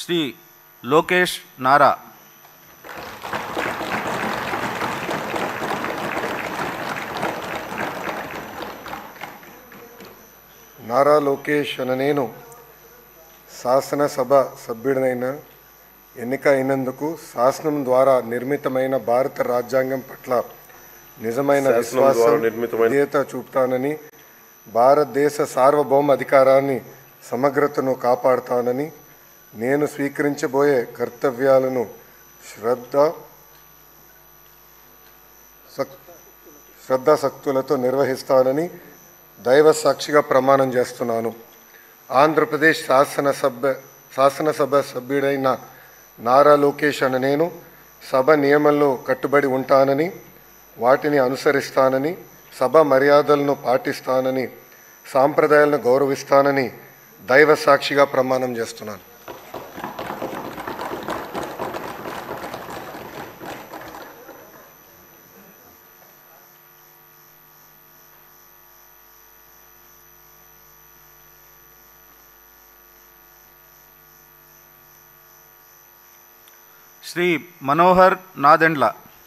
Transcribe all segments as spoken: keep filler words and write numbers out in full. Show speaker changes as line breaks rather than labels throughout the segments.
శ్రీ లోకేష్ నారా.
నారా లోకేష్ అనే నేను శాసనసభ సభ్యుడినైన ఎన్నిక అయినందుకు శాసనం ద్వారా నిర్మితమైన భారత రాజ్యాంగం పట్ల నిజమైన విశ్వాసం విధేయత చూపుతానని, భారతదేశ సార్వభౌమ అధికారాన్ని సమగ్రతను కాపాడుతానని, నేను స్వీకరించబోయే కర్తవ్యాలను శ్రద్ధ శ్రద్ధాశక్తులతో నిర్వహిస్తానని దైవ సాక్షిగా ప్రమాణం చేస్తున్నాను. ఆంధ్రప్రదేశ్ శాసనసభ శాసనసభ సభ్యుడైన నారా లోకేష్ అనే నేను సభ నియమాలను కట్టుబడి ఉంటానని, వాటిని అనుసరిస్తానని, సభ మర్యాదలను పాటిస్తానని, సాంప్రదాయాలను గౌరవిస్తానని దైవ సాక్షిగా ప్రమాణం చేస్తున్నాను.
శ్రీ మనోహర్ నాదెండ్ల.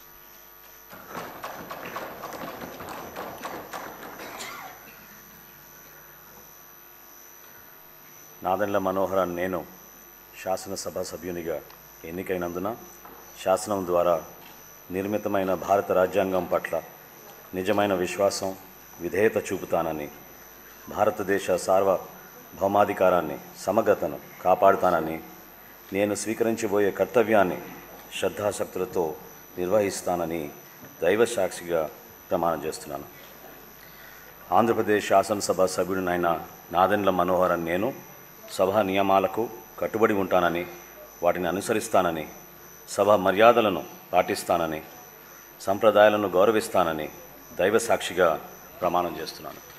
నాదెండ్ల మనోహర్ అని నేను శాసనసభ సభ్యునిగా ఎన్నికైనందున శాసనం ద్వారా నిర్మితమైన భారత రాజ్యాంగం పట్ల నిజమైన విశ్వాసం విధేయత చూపుతానని, భారతదేశ సార్వభౌమాధికారాన్ని సమగ్రతను కాపాడుతానని, నేను స్వీకరించబోయే కర్తవ్యాన్ని శ్రద్ధాశక్తులతో నిర్వహిస్తానని దైవ సాక్షిగా ప్రమాణం చేస్తున్నాను. ఆంధ్రప్రదేశ్ శాసనసభ సభ్యుడినైన నాదెండ్ల మనోహర్ అని నేను సభ నియమాలకు కట్టుబడి ఉంటానని, వాటిని అనుసరిస్తానని, సభ మర్యాదలను పాటిస్తానని, సంప్రదాయాలను గౌరవిస్తానని దైవ సాక్షిగా ప్రమాణం చేస్తున్నాను.